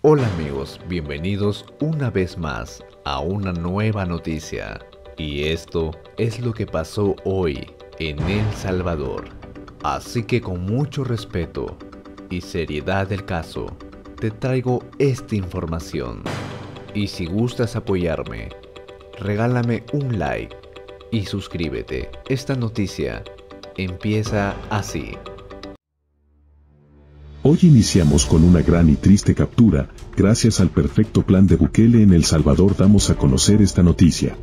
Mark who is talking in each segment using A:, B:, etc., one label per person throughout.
A: Hola amigos, bienvenidos una vez más a una nueva noticia. Y esto es lo que pasó hoy en El Salvador. Así que con mucho respeto y seriedad del caso, te traigo esta información. Y si gustas apoyarme, regálame un like y suscríbete. Esta noticia empieza así.
B: Hoy iniciamos con una gran y triste captura. Gracias al perfecto plan de Bukele en El Salvador damos a conocer esta noticia.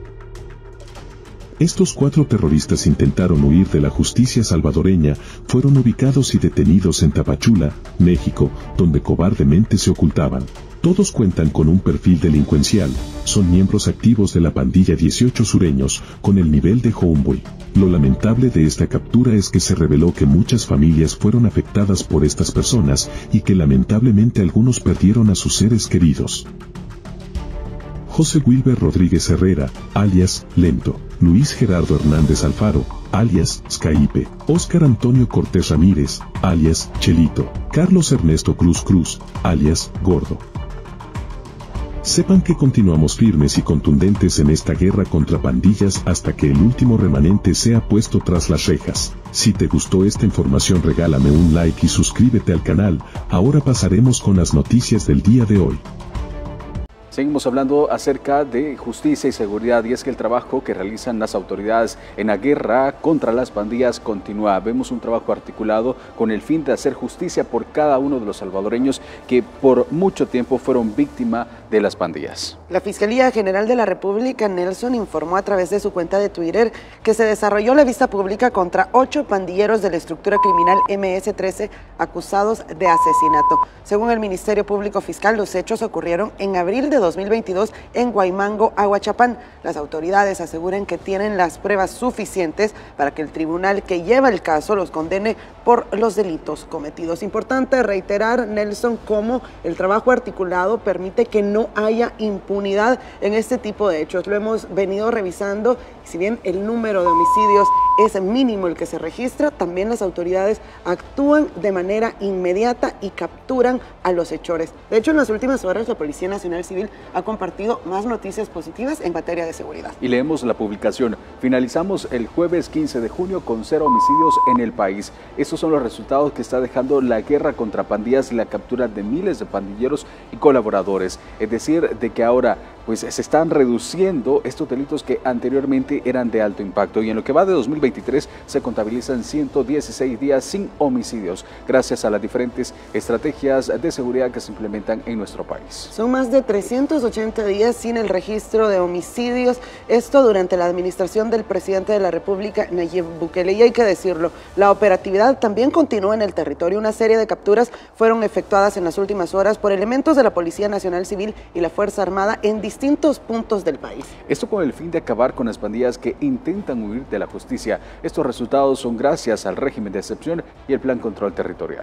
B: Estos 4 terroristas intentaron huir de la justicia salvadoreña, fueron ubicados y detenidos en Tapachula, México, donde cobardemente se ocultaban. Todos cuentan con un perfil delincuencial, son miembros activos de la pandilla 18 sureños, con el nivel de Homeboy. Lo lamentable de esta captura es que se reveló que muchas familias fueron afectadas por estas personas y que lamentablemente algunos perdieron a sus seres queridos. José Wilber Rodríguez Herrera, alias Lento, Luis Gerardo Hernández Alfaro, alias Skype, Óscar Antonio Cortés Ramírez, alias Chelito, Carlos Ernesto Cruz Cruz, alias Gordo. Sepan que continuamos firmes y contundentes en esta guerra contra pandillas hasta que el último remanente sea puesto tras las rejas. Si te gustó esta información regálame un like y suscríbete al canal. Ahora pasaremos con las noticias del día de hoy.
C: Seguimos hablando acerca de justicia y seguridad, y es que el trabajo que realizan las autoridades en la guerra contra las pandillas continúa. Vemos un trabajo articulado con el fin de hacer justicia por cada uno de los salvadoreños que por mucho tiempo fueron víctimas de las pandillas.
D: La Fiscalía General de la República, Nelson, informó a través de su cuenta de Twitter que se desarrolló la vista pública contra 8 pandilleros de la estructura criminal MS-13 acusados de asesinato. Según el Ministerio Público Fiscal, los hechos ocurrieron en abril de 2022 en Guaymango, Aguachapán. Las autoridades aseguran que tienen las pruebas suficientes para que el tribunal que lleva el caso los condene por los delitos cometidos. Importante reiterar, Nelson, cómo el trabajo articulado permite que no haya impunidad en este tipo de hechos. Lo hemos venido revisando, y si bien el número de homicidios es mínimo el que se registra, también las autoridades actúan de manera inmediata y capturan a los hechores. De hecho, en las últimas horas la Policía Nacional Civil ha compartido más noticias positivas en materia de seguridad.
C: Y leemos la publicación: finalizamos el jueves 15 de junio con 0 homicidios en el país. Estos son los resultados que está dejando la guerra contra pandillas y la captura de miles de pandilleros y colaboradores. Es decir, de que ahora pues se están reduciendo estos delitos que anteriormente eran de alto impacto, y en lo que va de 2023 se contabilizan 116 días sin homicidios, gracias a las diferentes estrategias de seguridad que se implementan en nuestro país.
D: Son más de 380 días sin el registro de homicidios, esto durante la administración del presidente de la República, Nayib Bukele, y hay que decirlo, la operatividad también continúa en el territorio. Una serie de capturas fueron efectuadas en las últimas horas por elementos de la Policía Nacional Civil y la Fuerza Armada en distintos puntos del país.
C: Esto con el fin de acabar con las pandillas que intentan huir de la justicia. Estos resultados son gracias al régimen de excepción y el Plan Control Territorial.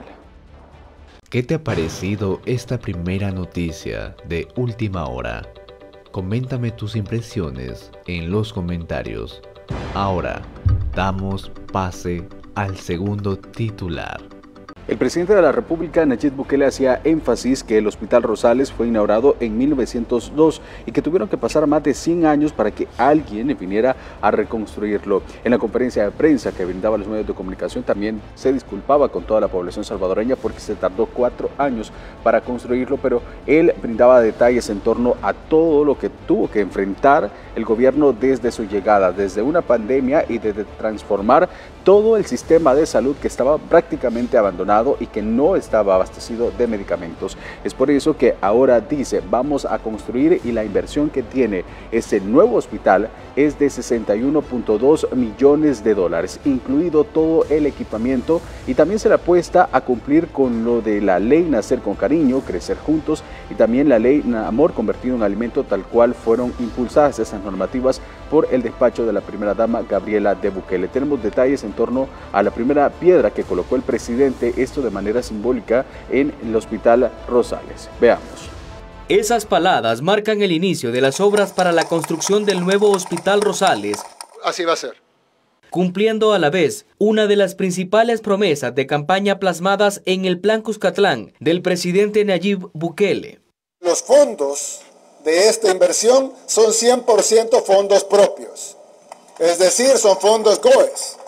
A: ¿Qué te ha parecido esta primera noticia de última hora? Coméntame tus impresiones en los comentarios. Ahora, damos pase al segundo titular.
C: El presidente de la República, Nayib Bukele, hacía énfasis que el Hospital Rosales fue inaugurado en 1902 y que tuvieron que pasar más de 100 años para que alguien viniera a reconstruirlo. En la conferencia de prensa que brindaba a los medios de comunicación también se disculpaba con toda la población salvadoreña porque se tardó 4 años para construirlo, pero él brindaba detalles en torno a todo lo que tuvo que enfrentar el gobierno desde su llegada, desde una pandemia y desde transformar todo el sistema de salud que estaba prácticamente abandonado y que no estaba abastecido de medicamentos. Es por eso que ahora dice, vamos a construir, y la inversión que tiene este nuevo hospital es de 61.2 millones de dólares, incluido todo el equipamiento, y también se le apuesta a cumplir con lo de la ley Nacer con Cariño, Crecer Juntos, y también la ley Amor Convertido en Alimento, tal cual fueron impulsadas esas normativas por el despacho de la primera dama Gabriela de Bukele. Tenemos detalles en torno a la primera piedra que colocó el presidente, esto de manera simbólica, en el Hospital Rosales. Veamos.
E: Esas palabras marcan el inicio de las obras para la construcción del nuevo Hospital Rosales.
F: Así va a ser.
E: Cumpliendo a la vez una de las principales promesas de campaña plasmadas en el Plan Cuscatlán del presidente Nayib Bukele.
F: Los fondos de esta inversión son 100% fondos propios, es decir, son fondos GOES.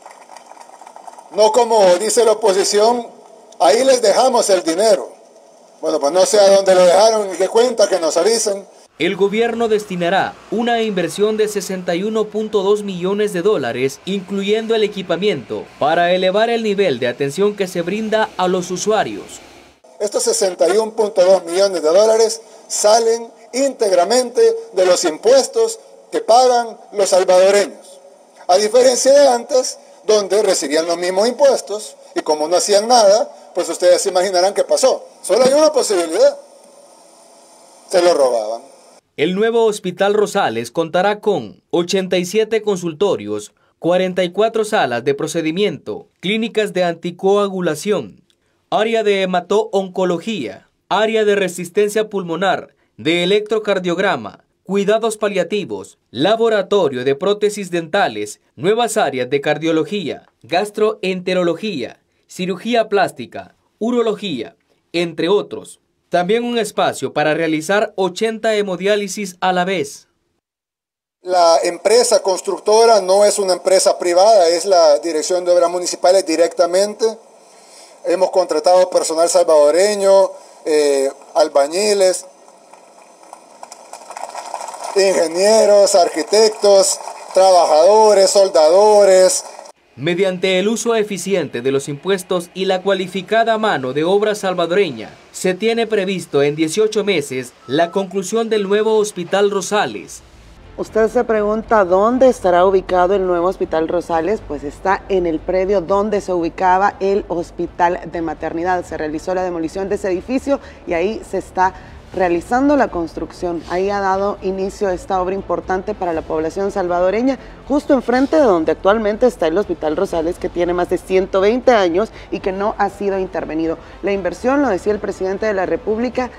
F: No como dice la oposición, ahí les dejamos el dinero. Bueno, pues no sé a dónde lo dejaron ni qué cuenta, que nos avisen.
E: El gobierno destinará una inversión de 61.2 millones de dólares, incluyendo el equipamiento, para elevar el nivel de atención que se brinda a los usuarios.
F: Estos 61.2 millones de dólares salen íntegramente de los impuestos que pagan los salvadoreños. A diferencia de antes, donde recibían los mismos impuestos y como no hacían nada, pues ustedes se imaginarán qué pasó. Solo hay una posibilidad: se lo robaban.
E: El nuevo Hospital Rosales contará con 87 consultorios, 44 salas de procedimiento, clínicas de anticoagulación, área de hemato-oncología, área de resistencia pulmonar, de electrocardiograma, cuidados paliativos, laboratorio de prótesis dentales, nuevas áreas de cardiología, gastroenterología, cirugía plástica, urología, entre otros. También un espacio para realizar 80 hemodiálisis a la vez.
F: La empresa constructora no es una empresa privada, es la Dirección de Obras Municipales directamente. Hemos contratado personal salvadoreño, albañiles, ingenieros, arquitectos, trabajadores, soldadores.
E: Mediante el uso eficiente de los impuestos y la cualificada mano de obra salvadoreña, se tiene previsto en 18 meses la conclusión del nuevo Hospital Rosales.
D: Usted se pregunta dónde estará ubicado el nuevo Hospital Rosales, pues está en el predio donde se ubicaba el Hospital de Maternidad. Se realizó la demolición de ese edificio y ahí se está realizando la construcción. Ahí ha dado inicio a esta obra importante para la población salvadoreña, justo enfrente de donde actualmente está el Hospital Rosales, que tiene más de 120 años y que no ha sido intervenido. La inversión, lo decía el presidente de la República,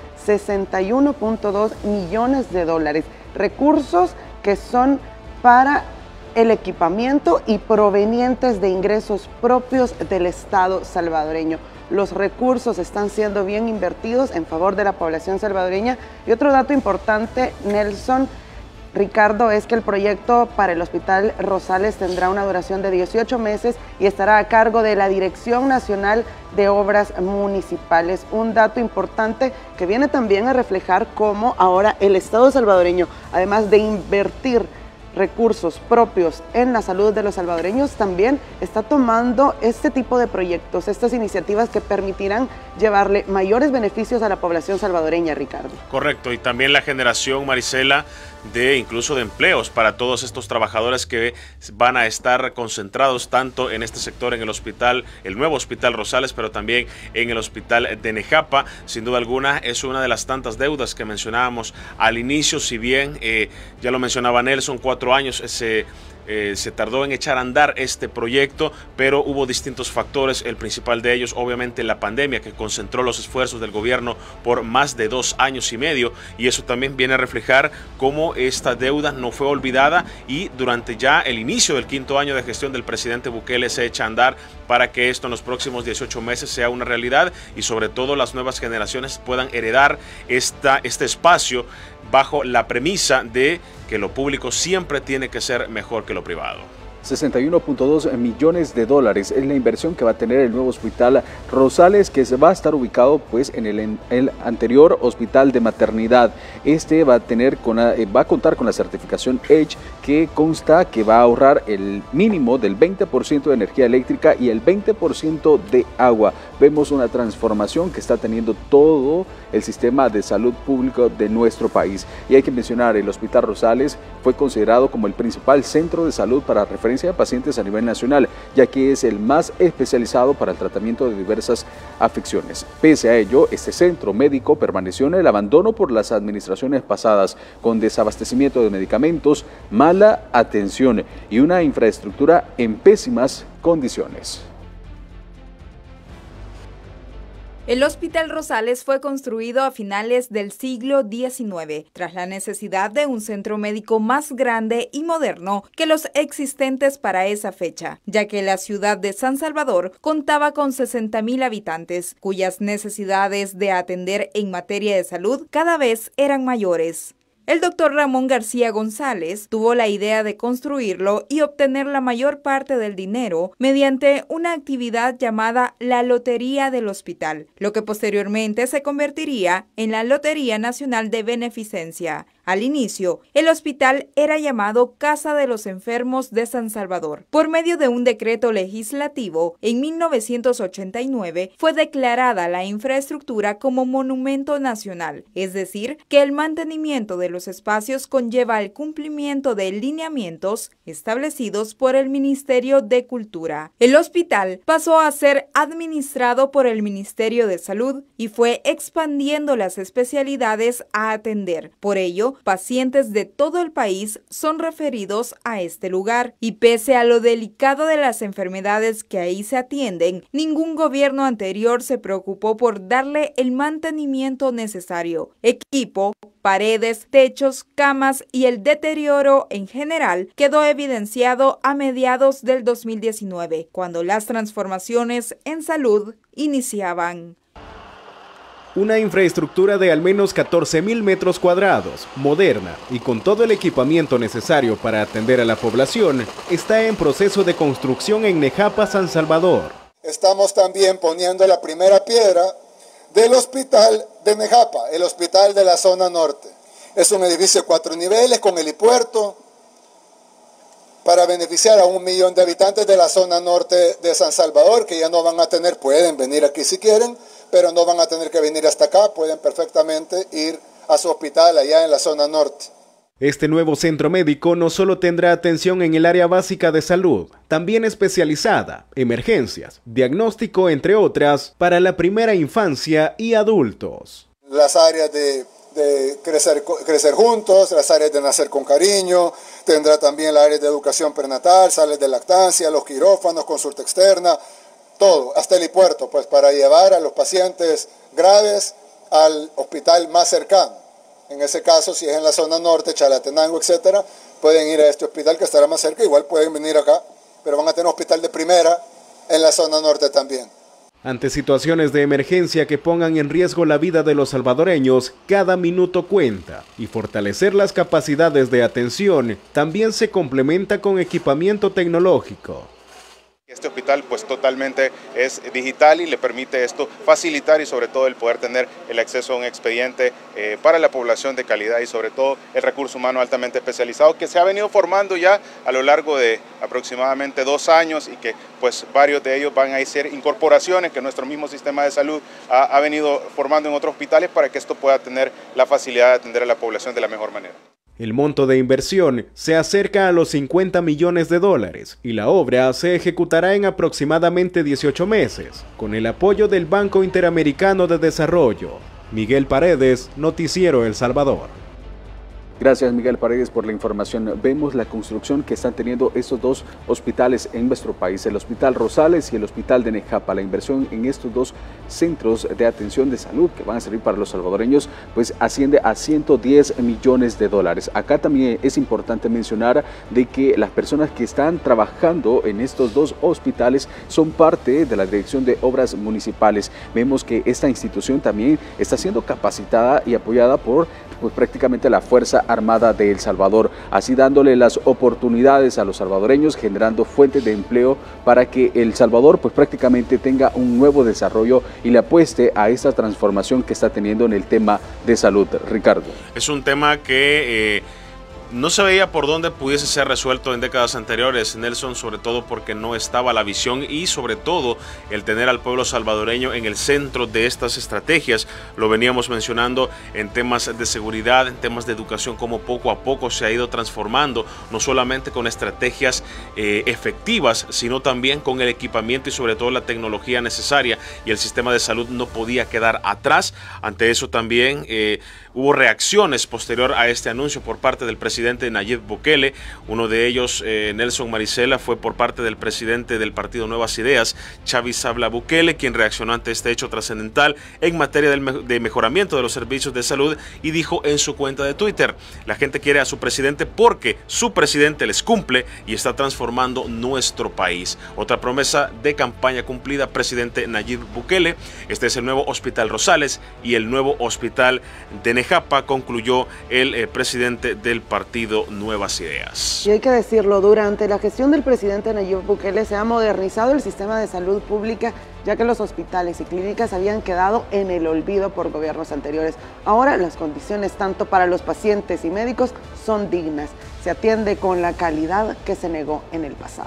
D: 61.2 millones de dólares, recursos que son para el equipamiento y provenientes de ingresos propios del Estado salvadoreño. Los recursos están siendo bien invertidos en favor de la población salvadoreña. Y otro dato importante, Nelson, Ricardo, es que el proyecto para el Hospital Rosales tendrá una duración de 18 meses y estará a cargo de la Dirección Nacional de Obras Municipales. Un dato importante que viene también a reflejar cómo ahora el Estado salvadoreño, además de invertir recursos propios en la salud de los salvadoreños, también está tomando este tipo de proyectos, estas iniciativas que permitirán llevarle mayores beneficios a la población salvadoreña, Ricardo. Correcto, y también la generación, Marisela, de incluso de empleos para todos estos trabajadores que van a estar concentrados tanto en este sector, en el hospital, el nuevo Hospital Rosales, pero también en el Hospital de Nejapa. Sin duda alguna es una de las tantas deudas que mencionábamos al inicio, si bien ya lo mencionaba Nelson, 4 años se tardó en echar a andar este proyecto, pero hubo distintos factores, el principal de ellos obviamente la pandemia, que concentró los esfuerzos del gobierno por más de 2 años y medio, y eso también viene a reflejar cómo esta deuda no fue olvidada, y durante ya el inicio del 5º año de gestión del presidente Bukele se echa a andar para que esto en los próximos 18 meses sea una realidad y sobre todo las nuevas generaciones puedan heredar este espacio bajo la premisa de que lo público siempre tiene que ser mejor que lo privado. 61.2 millones de dólares es la inversión que va a tener el nuevo Hospital Rosales, que va a estar ubicado pues en el anterior Hospital de Maternidad. Este va a contar con la certificación EDGE, que consta que va a ahorrar el mínimo del 20% de energía eléctrica y el 20% de agua. Vemos una transformación que está teniendo todo el sistema de salud público de nuestro país. Y hay que mencionar, el Hospital Rosales fue considerado como el principal centro de salud para referencia de pacientes a nivel nacional, ya que es el más especializado para el tratamiento de diversas afecciones. Pese a ello, este centro médico permaneció en el abandono por las administraciones pasadas, con desabastecimiento de medicamentos, mala atención y una infraestructura en pésimas condiciones.
G: El Hospital Rosales fue construido a finales del siglo XIX, tras la necesidad de un centro médico más grande y moderno que los existentes para esa fecha, ya que la ciudad de San Salvador contaba con 60.000 habitantes, cuyas necesidades de atender en materia de salud cada vez eran mayores. El doctor Ramón García González tuvo la idea de construirlo y obtener la mayor parte del dinero mediante una actividad llamada la Lotería del Hospital, lo que posteriormente se convertiría en la Lotería Nacional de Beneficencia. Al inicio, el hospital era llamado Casa de los Enfermos de San Salvador. Por medio de un decreto legislativo, en 1989 fue declarada la infraestructura como monumento nacional, es decir, que el mantenimiento de los espacios conlleva el cumplimiento de lineamientos establecidos por el Ministerio de Cultura. El hospital pasó a ser administrado por el Ministerio de Salud y fue expandiendo las especialidades a atender. Por ello, pacientes de todo el país son referidos a este lugar y pese a lo delicado de las enfermedades que ahí se atienden, ningún gobierno anterior se preocupó por darle el mantenimiento necesario. Equipo, paredes, techos, camas y el deterioro en general quedó evidenciado a mediados del 2019, cuando las transformaciones en salud iniciaban.
H: Una infraestructura de al menos 14.000 metros cuadrados, moderna y con todo el equipamiento necesario para atender a la población, está en proceso de construcción en Nejapa, San Salvador.
F: Estamos también poniendo la primera piedra del hospital de Nejapa, el hospital de la zona norte. Es un edificio de 4 niveles con helipuerto para beneficiar a 1 millón de habitantes de la zona norte de San Salvador, que ya no van a tener, pueden venir aquí si quieren, pero no van a tener que venir hasta acá, pueden perfectamente ir a su hospital allá en la zona norte.
H: Este nuevo centro médico no solo tendrá atención en el área básica de salud, también especializada, emergencias, diagnóstico, entre otras, para la primera infancia y adultos.
F: Las áreas de crecer juntos, las áreas de nacer con cariño, tendrá también la área de educación prenatal, salas de lactancia, los quirófanos, consulta externa, todo, hasta el helipuerto, pues para llevar a los pacientes graves al hospital más cercano. En ese caso, si es en la zona norte, Chalatenango, etcétera, pueden ir a este hospital que estará más cerca, igual pueden venir acá, pero van a tener un hospital de primera en la zona norte también.
H: Ante situaciones de emergencia que pongan en riesgo la vida de los salvadoreños, cada minuto cuenta, y fortalecer las capacidades de atención también se complementa con equipamiento tecnológico.
I: Este hospital pues totalmente es digital y le permite esto facilitar y sobre todo el poder tener el acceso a un expediente para la población de calidad y sobre todo el recurso humano altamente especializado que se ha venido formando ya a lo largo de aproximadamente 2 años y que pues varios de ellos van a ser incorporaciones que nuestro mismo sistema de salud ha venido formando en otros hospitales para que esto pueda tener la facilidad de atender a la población de la mejor manera.
H: El monto de inversión se acerca a los 50 millones de dólares y la obra se ejecutará en aproximadamente 18 meses, con el apoyo del Banco Interamericano de Desarrollo. Miguel Paredes, Noticiero El Salvador.
C: Gracias, Miguel Paredes, por la información. Vemos la construcción que están teniendo estos 2 hospitales en nuestro país, el Hospital Rosales y el Hospital de Nejapa. La inversión en estos 2 centros de atención de salud que van a servir para los salvadoreños, pues asciende a 110 millones de dólares. Acá también es importante mencionar de que las personas que están trabajando en estos 2 hospitales son parte de la Dirección de Obras Municipales. Vemos que esta institución también está siendo capacitada y apoyada por prácticamente la Fuerza Armada de El Salvador, así dándole las oportunidades a los salvadoreños, generando fuentes de empleo para que El Salvador pues prácticamente tenga un nuevo desarrollo y le apueste a esta transformación que está teniendo en el tema de salud. Ricardo.
J: Es un tema que no se veía por dónde pudiese ser resuelto en décadas anteriores, Nelson, sobre todo porque no estaba la visión y sobre todo el tener al pueblo salvadoreño en el centro de estas estrategias. Lo veníamos mencionando en temas de seguridad, en temas de educación, como poco a poco se ha ido transformando, no solamente con estrategias efectivas, sino también con el equipamiento y sobre todo la tecnología necesaria, y el sistema de salud no podía quedar atrás. Ante eso también hubo reacciones posterior a este anuncio por parte del presidente presidente Nayib Bukele. Uno de ellos, Nelson Maricela, fue por parte del presidente del partido Nuevas Ideas, Xavi Sabla Bukele, quien reaccionó ante este hecho trascendental en materia de mejoramiento de los servicios de salud y dijo en su cuenta de Twitter: la gente quiere a su presidente porque su presidente les cumple y está transformando nuestro país. Otra promesa de campaña cumplida, presidente Nayib Bukele. Este es el nuevo Hospital Rosales y el nuevo Hospital de Nejapa, concluyó el presidente del partido Nuevas Ideas.
D: Y hay que decirlo, durante la gestión del presidente Nayib Bukele se ha modernizado el sistema de salud pública, ya que los hospitales y clínicas habían quedado en el olvido por gobiernos anteriores. Ahora las condiciones tanto para los pacientes y médicos son dignas. Se atiende con la calidad que se negó en el pasado.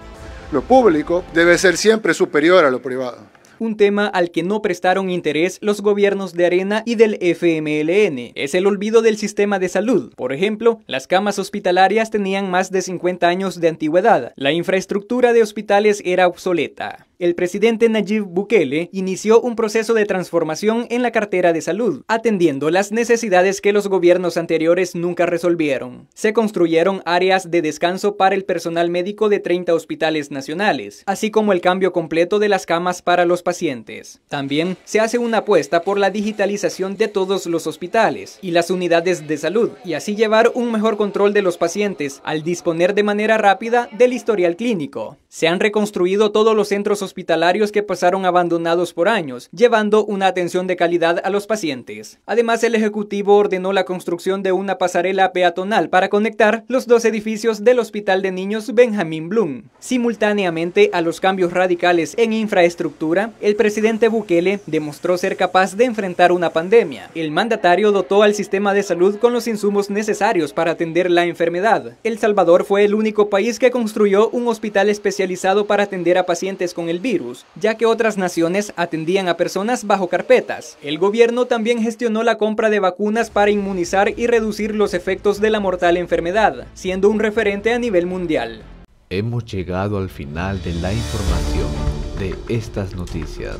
F: Lo público debe ser siempre superior a lo privado.
K: Un tema al que no prestaron interés los gobiernos de Arena y del FMLN es el olvido del sistema de salud. Por ejemplo, las camas hospitalarias tenían más de 50 años de antigüedad. La infraestructura de hospitales era obsoleta. El presidente Nayib Bukele inició un proceso de transformación en la cartera de salud, atendiendo las necesidades que los gobiernos anteriores nunca resolvieron. Se construyeron áreas de descanso para el personal médico de 30 hospitales nacionales, así como el cambio completo de las camas para los pacientes. También se hace una apuesta por la digitalización de todos los hospitales y las unidades de salud, y así llevar un mejor control de los pacientes al disponer de manera rápida del historial clínico. Se han reconstruido todos los centros hospitalarios que pasaron abandonados por años, llevando una atención de calidad a los pacientes. Además, el Ejecutivo ordenó la construcción de una pasarela peatonal para conectar los dos edificios del Hospital de Niños Benjamín Blum. Simultáneamente a los cambios radicales en infraestructura, el presidente Bukele demostró ser capaz de enfrentar una pandemia. El mandatario dotó al sistema de salud con los insumos necesarios para atender la enfermedad. El Salvador fue el único país que construyó un hospital especializado para atender a pacientes con el virus, ya que otras naciones atendían a personas bajo carpetas. El gobierno también gestionó la compra de vacunas para inmunizar y reducir los efectos de la mortal enfermedad, siendo un referente a nivel mundial.
A: Hemos llegado al final de la información de estas noticias.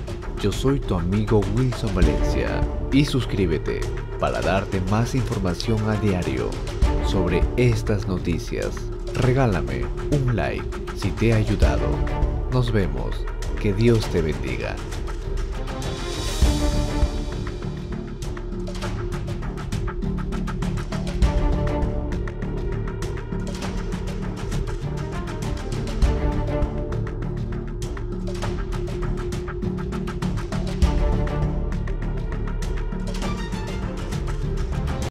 A: Yo soy tu amigo Wilson Valencia y suscríbete para darte más información a diario sobre estas noticias. Regálame un like si te ha ayudado. Nos vemos. Que Dios te bendiga.